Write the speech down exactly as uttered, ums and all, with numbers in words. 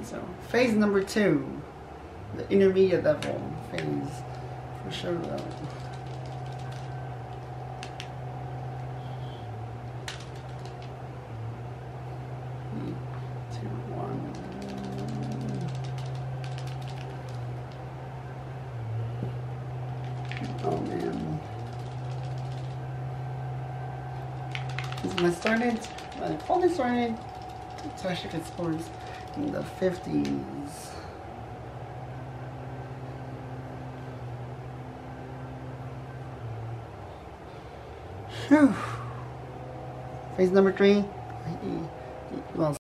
So phase number two, the intermediate level phase, for sure though. Three, two, one. Oh man. When I started, when I probably started to actually get sports in the fifties. Whew. Phase number three. Well,